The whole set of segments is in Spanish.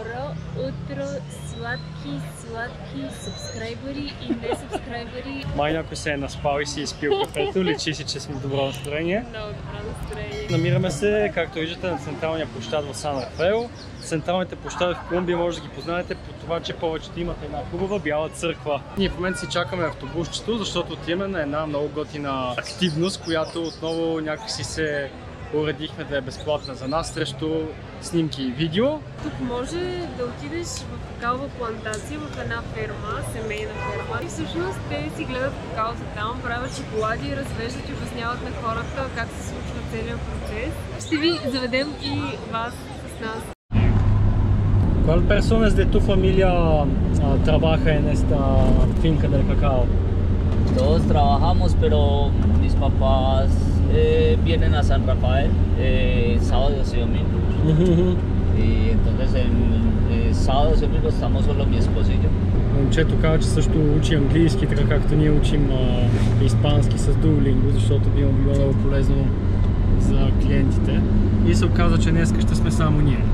утро, сладки субскрайбъри и не субскрайбъри. Май някой се е наспал и си изпил кафето, личи си, че сме в добро настроение. Много добро настроение. Намираме се, както виждате, на централния площад в Сан Рафаел. Централните площади в Колумбия може да ги познаете по това, че повечето имат една хубава бяла църква. Ние в момента си чакаме автобусчето, защото отиваме на една много готина активност, която отново някакси се уредихме да е безплатна за нас срещу снимки и видео. Тук може да отидеш в какаова плантация в една ферма, семейна ферма. И всъщност те си гледат какаото там, правят шоколади, развеждат и обясняват на хората как се случва целият процес. Ще ви заведем и вас с нас. ¿Cuál personas de tu familia trabaja en esta finca del cacao? Todos trabajamos, pero mis papás vienen a San Rafael sábados y domingos. Y entonces en sábados y domingos estamos solo mi esposo y yo. Момчето казва, че също учи английски, така както ние учим испански с Duolingo, защото би му било много полезно за клиентите. И се оказа, че днес ще сме само ние.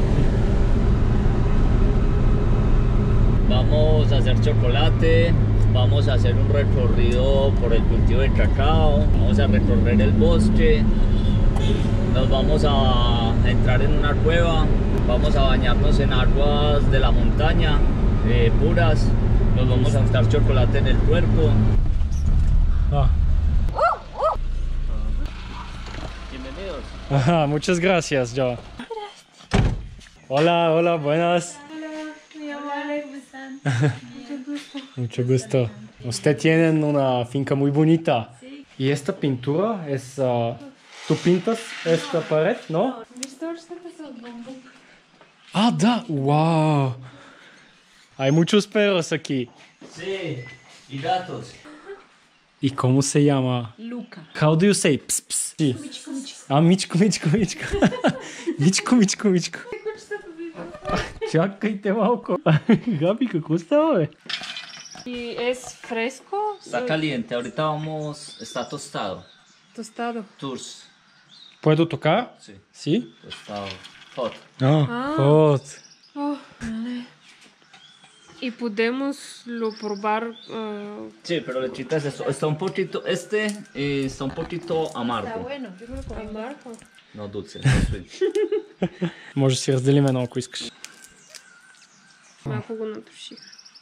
Vamos a hacer chocolate, vamos a hacer un recorrido por el cultivo de cacao, vamos a recorrer el bosque, nos vamos a entrar en una cueva, vamos a bañarnos en aguas de la montaña, puras, nos vamos a untar chocolate en el cuerpo. Bienvenidos. Ajá, muchas gracias, Joe. Hola, hola, buenas. Mucho gusto. Usted tiene una finca muy bonita. Y esta pintura es... ¿Tú pintas esta pared, no? Ah, da. Wow. Hay muchos perros aquí. Sí, y gatos. ¿Y cómo se llama? Luca. How do you say? Ps, ps. Sí. Ah, Мичко, Мичко, Мичко. Мичко, Мичко, Мичко. Чакайте малко. Габи, какво става, бе? Y es fresco. Está caliente, ahorita vamos, está tostado. Tostado. Tours. Puedo tocar? Sí, Sí? tostado. Hot. Hot. Oh, vale. Y podemos lo probar. Sí, pero le quitas eso. Está un poquito, está un poquito amargo. Bueno, yo creo que amargo. No dulce, no sweet. Може да си разделим едно, ако искаш. Малко го натуших.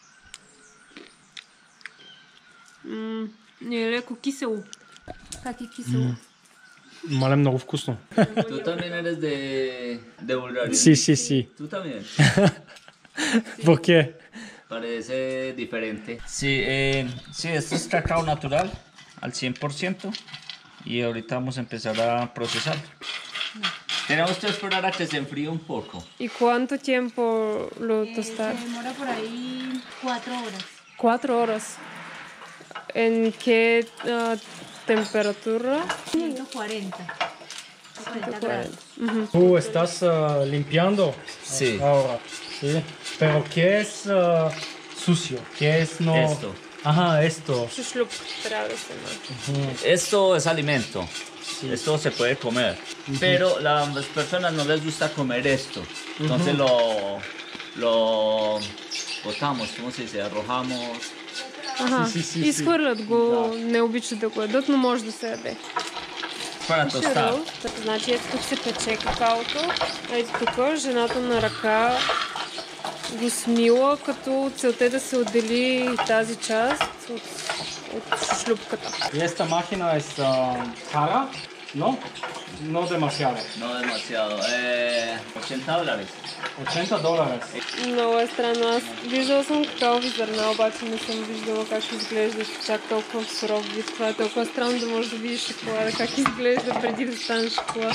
Не е леко кисело. Как е кисело? Мале, много вкусно. Tú también eres de Bulgaria. Sí, sí, sí. Tú también. ¿Por qué? Parece diferente. Sí, sí, esto es cacao natural al 100% y ahorita vamos a empezar a procesar. Tenemos que esperar a que se enfríe un poco. ¿Y cuánto tiempo lo tostar? Se demora por ahí 4 horas. 4 horas. ¿En qué temperatura? 140. 40 grados. Tú estás limpiando Sí. ahora. Sí. Pero ¿qué es sucio? ¿Qué es no? Esto. Ajá, esto. Шушлюк трябва да се маже. Esto es alimento. Esto se puede comer. Pero las personas no les gusta comer esto. Entonces lo botamos, ¿cómo se dice? Arrojamos. Ага, си. изхвърлят го, не обичат да го ядат, но може да се яде. Para tostar. Значи ето тук се пече какаото, а ето тук жената на ръка го смила, като целта е да се отдели тази част от шушлюпката. Y esta máquina es cara, ¿no? No demasiado. No demasiado. $80. $80. Много е странно. Аз виждала съм какаови зърна, обаче не съм виждала как изглежда чак толкова в суров вид. Това е толкова странно да можеш да видиш шоколада, как изглежда преди да стане шоколад.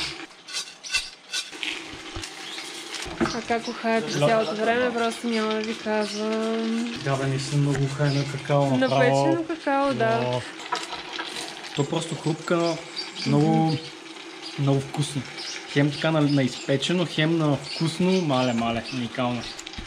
А как го хая през цялото време, просто няма да ви казвам. Да, бе, не съм много хай на какао направо. Напечено какао, да. Но то просто хрупка, много вкусно. Хем така на изпечено, хем на вкусно, мале, уникално.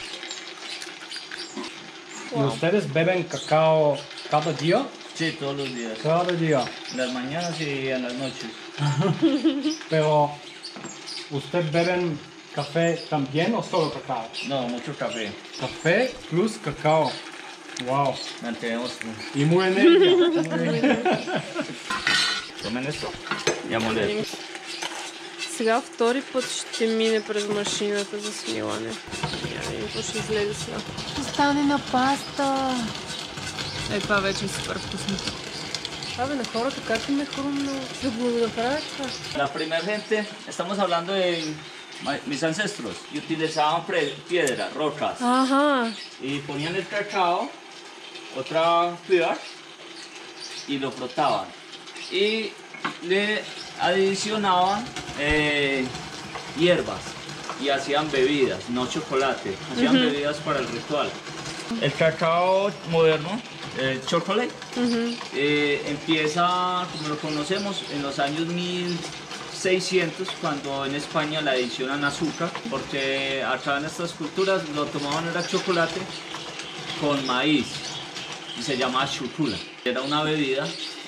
¿Y ustedes beben cacao cada día? Sí, todos los días. Cada día. En las mañanas y en las noches. Pero, ¿usted beben ¿Café también o solo cacao? No, mucho café. Café plus cacao. Wow. Mantenemos. Y muy енергия. Tomen esto. Ya moler. Сега втори път ще мине през машината за смилане. Я видим какво ще излезе сега. Ще стане на паста. Това вече е супер вкусно. Абе, на хората как им е хрумно да го направят това? La primera gente, estamos hablando de mis ancestros, y utilizaban piedras, rocas, Ага. y ponían el cacao, otra piedra, y lo frotaban. Y le adicionaban hierbas, y hacían bebidas, no chocolate, hacían bebidas para el ritual. El cacao moderno, el chocolate, empieza, como lo conocemos, en los años 1600, cuando en España le adicionan azúcar, porque acá en estas culturas lo tomaban era chocolate con maíz, y se llama chucula. Era una bebida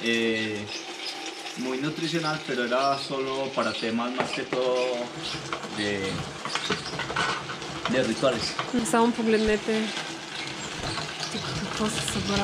muy nutricional, pero era solo para temas más que todo de rituales. Само погледнете тук какво се събра.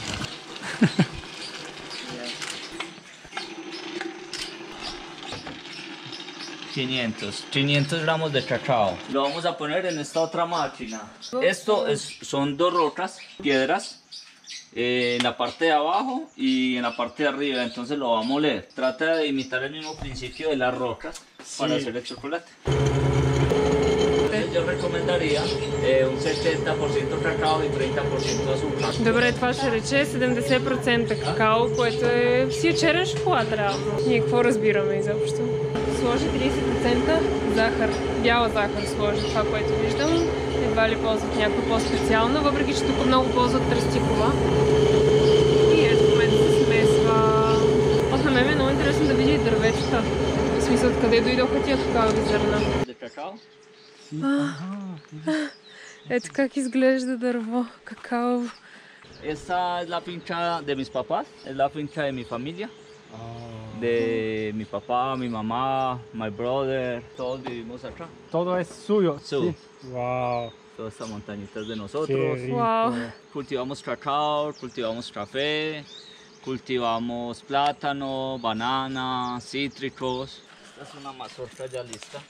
500 gramos de cacao. Lo vamos a poner en esta otra máquina. Son dos rocas, piedras, en la parte de abajo y en la parte de arriba. Entonces lo va a moler. Trata de imitar el mismo principio de las rocas para hacer el chocolate. Entonces yo recomendaría un 70% cacao y 30% azúcar. Добре, това ще рече 70% какао, което си е черен шоколад реално. Ние какво разбираме изобщо? Сложи 30% захар, бяла захар сложи, това, което виждам. Едва ли ползват някой по-специално, въпреки че тук много ползват тръстикова. И ето в момента се смесва. После на мен е много интересно да видя и дърветата. В смисъл, откъде дойдоха тия какаови зърна. Ето как изглежда дърво, какао. Esta es la finca de mis papás, es la finca de mi familia. De mi papá, mi mamá, my brother, todos vivimos acá. Todo es suyo. Sí. Wow. Toda esta montañita es de nosotros. Wow. Cultivamos cacao, cultivamos café, cultivamos plátano, banana, cítricos. Esta es una mazorca ya lista.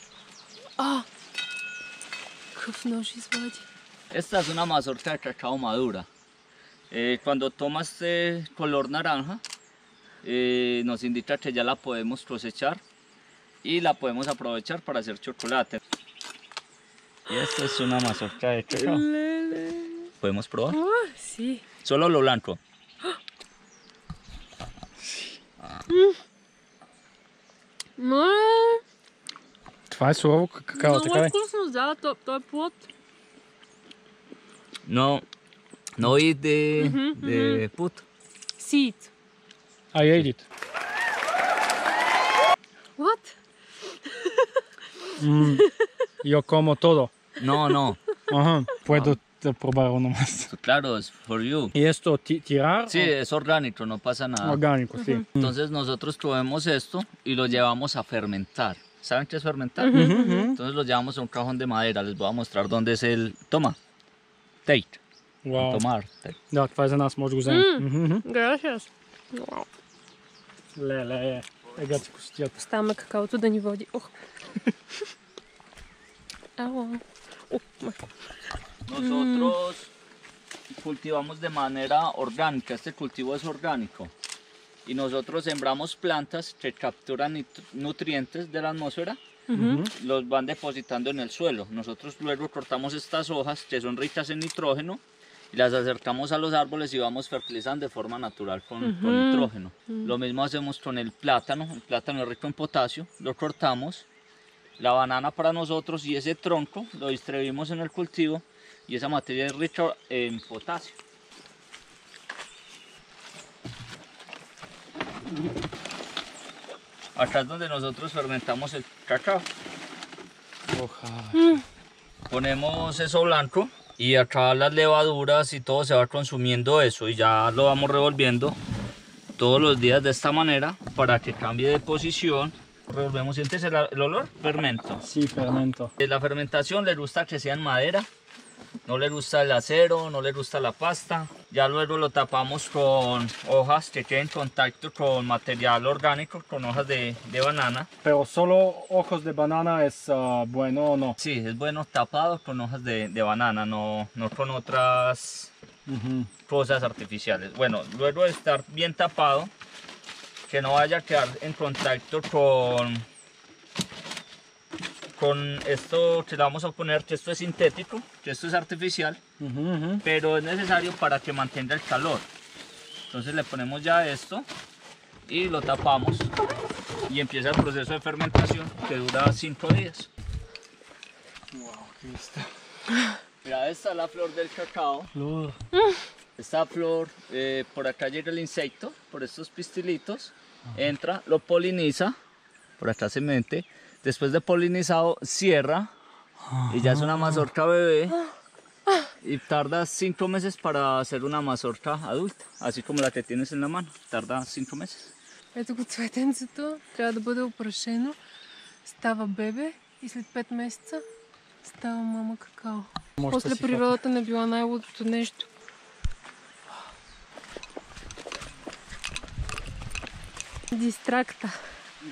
Какъв нож извади. Esta es una mazorca de cacao madura. Cuando toma este color naranja, nos indica que ya la podemos cosechar y la podemos aprovechar para hacer chocolate. Y esta es una mazorca de cacao. ¿Podemos probar? Sí. Solo lo blanco. Това е сурово какао, Много така е ли? вкусно, да, той е плод. No y de put. Seed. I ate it. What? Yo como todo. No. Ajá. Puedo probar uno más. Claro, es for you. ¿Y esto tirar? Sí, es orgánico, no pasa nada. Orgánico, sí. Entonces nosotros cogemos esto y lo llevamos a fermentar. ¿Saben qué es fermentar? Entonces lo llevamos a un cajón de madera. Les voy a mostrar dónde es el... Toma. Take. Wow. Tomar. Take. Да, това е за нас, може да го вземем. Gracias. Леле, ега ти костията. Оставаме какаото да ни води. Ох. Ау. Nosotros cultivamos de manera orgánica. Este cultivo es orgánico. Y nosotros sembramos plantas que capturan nutrientes de la atmósfera, los van depositando en el suelo. Nosotros luego cortamos estas hojas que son ricas en nitrógeno y las acercamos a los árboles y vamos fertilizando de forma natural con nitrógeno. Lo mismo hacemos con el plátano es rico en potasio, lo cortamos, la banana para nosotros y ese tronco lo distribuimos en el cultivo y esa materia es rica en potasio. Acá es donde nosotros fermentamos el cacao. Ponemos eso blanco y acá las levaduras y todo se va consumiendo eso y ya lo vamos revolviendo todos los días de esta manera para que cambie de posición Revolvemos. ¿Sientes el olor? Fermento. Sí, fermento. La fermentación les gusta que sea en madera. No les gusta el acero, no les gusta la pasta. Ya luego lo tapamos con hojas que queden en contacto con material orgánico, con hojas de banana. Pero solo ojos de banana es bueno o no. Sí, es bueno tapado con hojas de banana, no con otras cosas artificiales. Bueno, luego de estar bien tapado, que no vaya a quedar en contacto con esto que le vamos a poner, que esto es sintético, que esto es artificial, pero es necesario para que mantenga el calor. Entonces le ponemos ya esto y lo tapamos y empieza el proceso de fermentación que dura 5 días. Wow, ¿qué está? Mira, esta es la flor del cacao. Flor. Esta flor, por acá llega el insecto, por estos pistilitos, entra, lo poliniza, por acá se mete. Después de polinizado, cierra y ya es una mazorca bebé y tarda 5 meses para hacer una mazorca adulta, así como la que tienes en la mano, tarda 5 meses. Ето го цветенцето, трябва да бъде опрашено, става бебе и след 5 месеца става мама какао. После природата не била най-лудото нещо. Дистракта.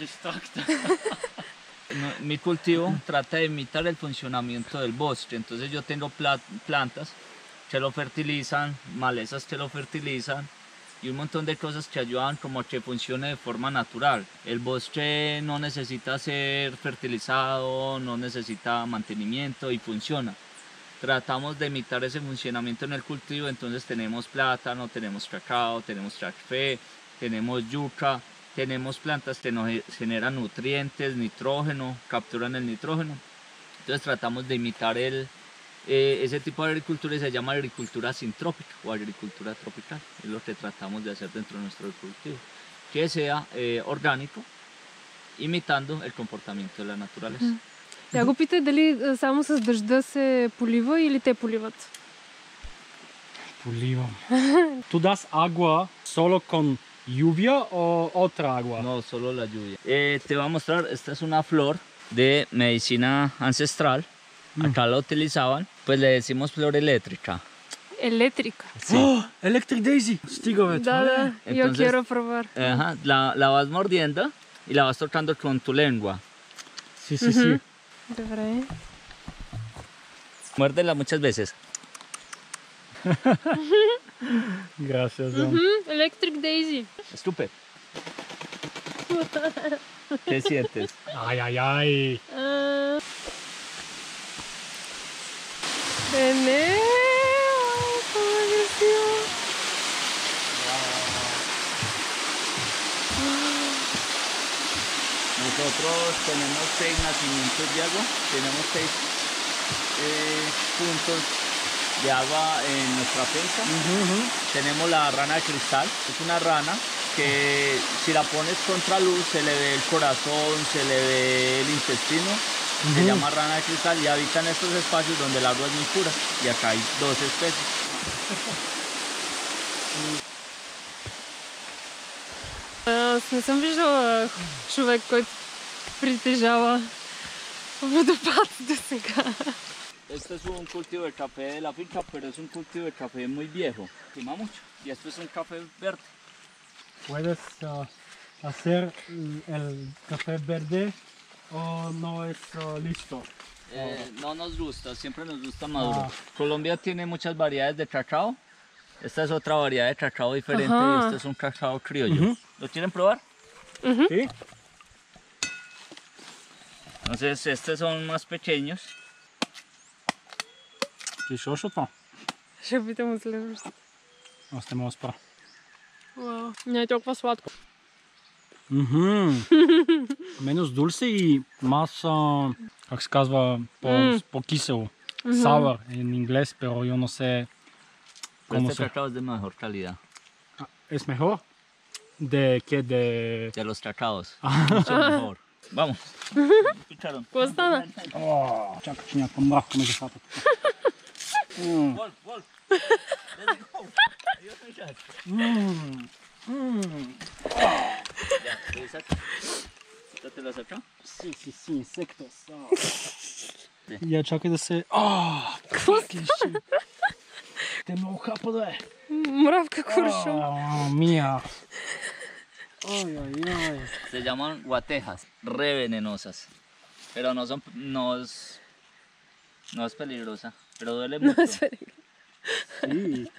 Mi cultivo trata de imitar el funcionamiento del bosque, entonces yo tengo plantas que lo fertilizan, malezas que lo fertilizan y un montón de cosas que ayudan como a que funcione de forma natural. El bosque no necesita ser fertilizado, no necesita mantenimiento y funciona. Tratamos de imitar ese funcionamiento en el cultivo, entonces tenemos plátano, tenemos cacao, tenemos café, tenemos yuca. Tenemos plantas que nos generan nutrientes, nitrógeno, capturan el nitrógeno. Entonces tratamos de imitar ese tipo de agricultura y se llama agricultura sintrópica o agricultura tropical. Es lo que tratamos de hacer dentro de nuestro cultivo. Que sea orgánico, imitando el comportamiento de la naturaleza. Тя го пита дали само с дъжда се полива или те поливат. Polivam. ¿Tú das agua solo con lluvia o otra agua? No, solo la lluvia. Te voy a mostrar, esta es una flor de medicina ancestral. Acá la utilizaban, pues le decimos flor eléctrica. Електрика. Sí. Oh, Electric Daisy. Стига, Да, да. Yo Entonces, quiero probar. Ajá, la vas mordiendo y la vas tocando con tu lengua. Sí, sí, sí. Добре. Muérdela muchas veces. Gracias, John. Electric Daisy. Estúpido. ¿Qué sientes? Ay, ay, ay. René. ¡Cómo creció! Nosotros tenemos 6 nacimientos de agua, tenemos 6 puntos de agua en nuestra finca. Tenemos la rana de cristal, es una rana que si la pones contra luz se le ve el corazón, se le ve el intestino, se llama rana de cristal y habita en estos espacios donde el agua es muy pura y acá hay 2 especies. Аз не съм виждала човек, който притежава водопад до сега. Este es un cultivo de café de la finca, pero es un cultivo de café muy viejo, quema mucho, y esto es un café verde. ¿Puedes hacer el café verde o no es listo? No nos gusta, siempre nos gusta maduro. Colombia tiene muchas variedades de cacao. Esta es otra variedad de cacao diferente y este es un cacao criollo. ¿Lo quieren probar? Sí. Entonces estos son más pequeños. Еще что-то? Ще опитам от следващото. Още мога спра. Вау, не е толкова сладко. Menos dulce y más, как се казва, по-кисело. Sour en inglés, pero yo no sé cómo Este cacao es de mejor calidad. ¿Es mejor? ¿De qué? De los cacaos. Mucho mejor. Vamos. ¿Escucharon? Какво стана? Чакай, че някаква мравка ме захвата. Wolf, Wolf. Let's go. Adiós, muchachos. Ya, revisa. ¿Te lo has hecho? Си, инсектос. Я чакай да се... Те много хапа, да е. Мравка куршум. Мия. Se llaman guatejas, re venenosas. Pero no son, no es peligrosa, pero duele mucho. Sí.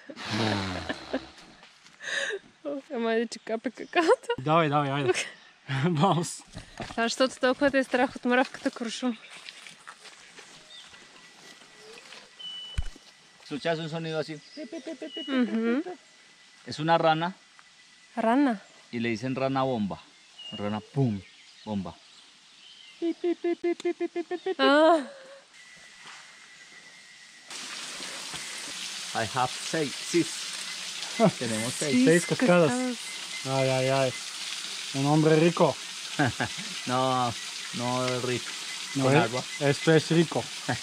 Ама айде, че капе какаото. Давай, айде. Баус. Защото толкова те е страх от мравката куршум. Escuchas un sonido así. Es una rana Рана. y le dicen rana bomba. Rana pum, bomba. I have six. Tenemos 6. 6 cascadas. Ay. Un hombre rico. No es rico. No, Con agua. esto es rico.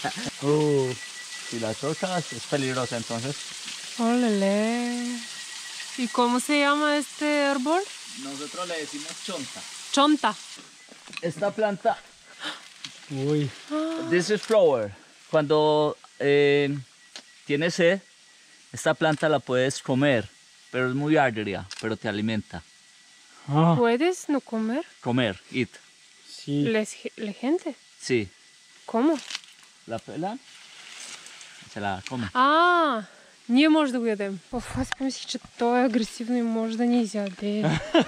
Si la tocas es peligrosa, entonces. Олеле. ¿Y cómo se llama este árbol? Nosotros le decimos chonta. Chonta. Esta planta, Uy. this is flower. Cuando tienes sed, esta planta la puedes comer, pero es muy agria, pero te alimenta. ¿Puedes no comer? Comer, eat. Sí. La gente. Sí. ¿Cómo? La pelan, se la come. Ние може да го ядем. Аз помислих, че той е агресивно и може да ни изяде.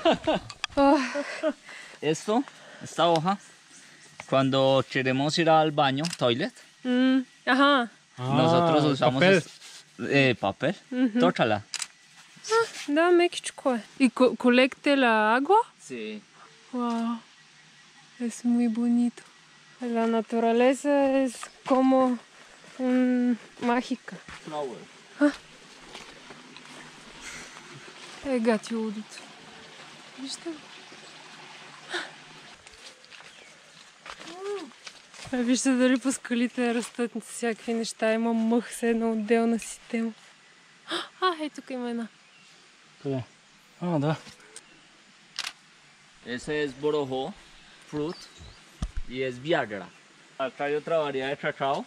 Esta hoja, cuando queremos ir al baño, toilet, Ajá. nosotros usamos papel. Tócala. Да, мекичко е. ¿Y colecte la agua? Sí. Wow. Es muy bonito. La naturaleza es como mágica. Flower. Гати лудото. Вижте. Вижте дали по скалите растат всякакви неща. Има мъх с една отделна система. Тук има една. Къде? Да. Ese es borojo, fruit, y es Viagra. Acá hay otra variedad de cacao.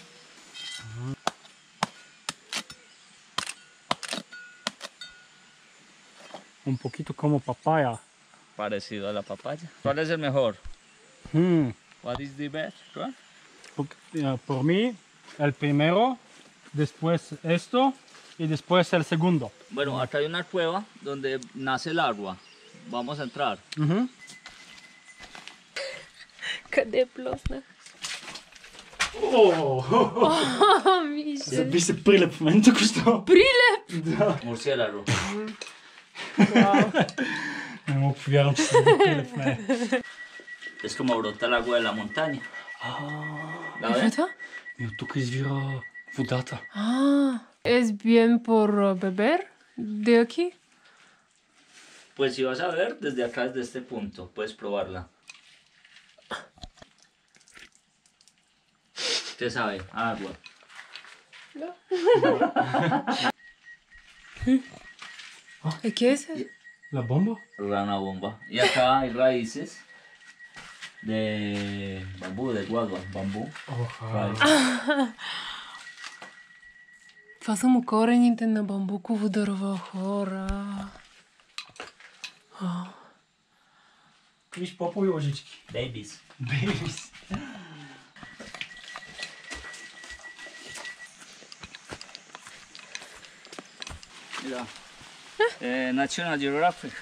Un poquito como papaya. Parecido a la papaya. ¿Cuál es el mejor? What is the best one? Por mí, el primero, después esto y después el segundo. Bueno, acá hay una cueva donde nace el agua. Vamos a entrar. Къде плосна? Мише. Заби се прилеп в мен току-що. Прилеп? Да. Murciélago. Не мога повярвам, че се заби прилеп в мен. Es como brota el agua de la montaña. ¿La ves? Вода? И от тук извира водата. Es bien por beber de aquí. Pues si vas a ver, desde acá, desde este punto, puedes probarla. ¿Qué sabe? Agua. ¿Qué es? La bomba? Rana bomba. Y acá hay raíces de bambú, de guagua, bambú. Това са му корените на бамбуково дърво, хора. Виж попови лъжички. Babies. Бейбис. Mira. National Geographic.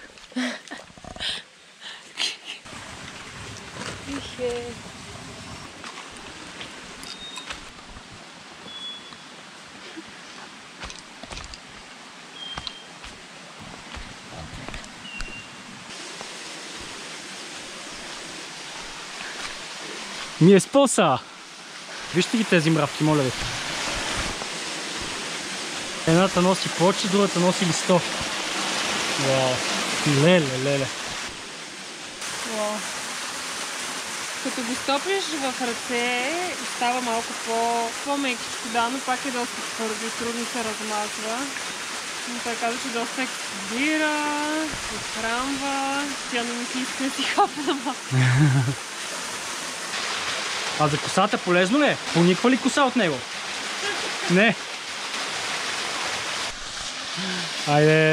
Ми е споса! Вижте ги тези мравки, моля ви. Едната носи плочи, другата носи листо. Вау! Леле! Вау. Като го стопиш в ръце, става малко по-мекичко, да, но пак е доста твърдо и трудно се размазва. Но той каза, че доста експлодира, отхранва, тяно ми си иска да си хапна малко. А за косата полезно ли е? Пониква ли коса от него? Не. Айде.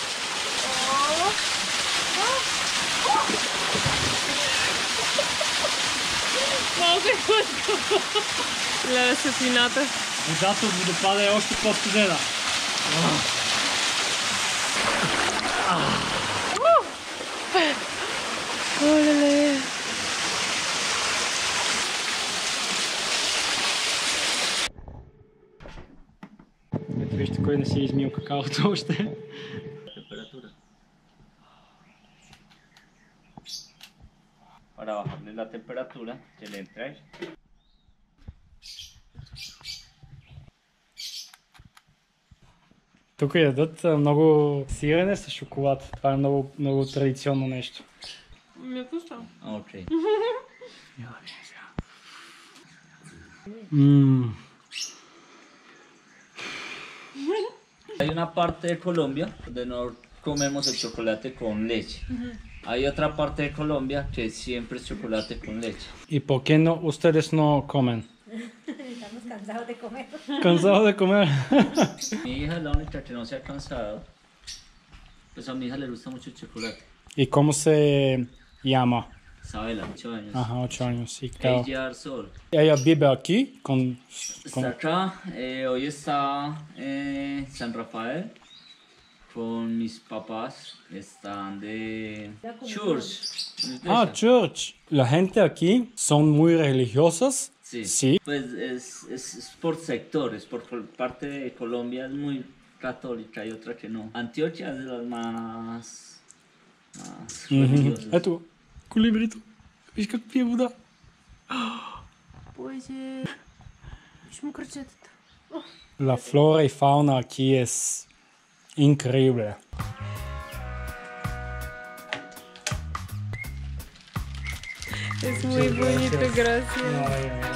Малко е хлътко. Гледа светлината. Водата от водопада е още по-студена. Оле-ле. Ето вижте кой не си е измил какаото още. Temperatura. Para bajarle la temperatura que le entra ahí. Тук ядат много сирене с шоколад. Това е много, много традиционно нещо. Ми е пуста. Ok. Hay una parte de Colombia donde no comemos el chocolate con leche. Hay otra parte de Colombia que siempre es chocolate con leche. ¿Y por qué no ustedes no comen? Estamos cansados de comer. Cansados de comer. Mi hija es la única que no se ha cansado. Pues a mi hija le gusta mucho el chocolate. ¿Y cómo se llama? Isabela, 8 años. Ajá, 8 años, sí, claro. Ella Sol. Ella vive aquí con... Está acá, hoy está en San Rafael con mis papás. Están de Church. Ah, church. La gente aquí son muy religiosas. Sí. Sí. Pues es por sectores, por parte de Colombia es muy católica y otra que no. Antioquia es de las más religiosas. Ето, колибрито. Виж как пие вода. Боже. Виж му кръчетата. La flora y fauna aquí es increíble. Es muy bonito, gracias.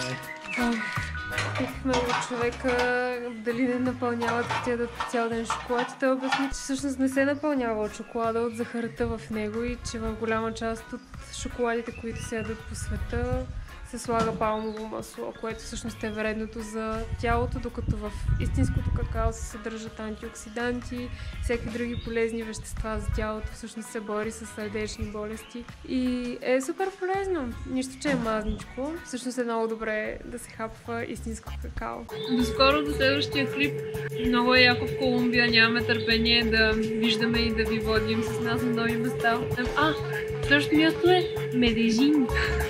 Питахме от човека дали не напълняват тя да цял ден шоколад и той обясни, че всъщност не се напълнява от шоколада, от захарта в него и че в голяма част от шоколадите, които се ядат по света, се слага палмово масло, което всъщност е вредното за тялото, докато в истинското какао се съдържат антиоксиданти, всеки други полезни вещества за тялото, всъщност се бори с сърдечни болести и е супер полезно. Нищо, че е мазничко, всъщност е много добре да се хапва истинско какао. До скоро, до следващия клип. Много е яко в Колумбия, нямаме търпение да виждаме и да ви водим с нас на нови места. Следващото място е Медежин.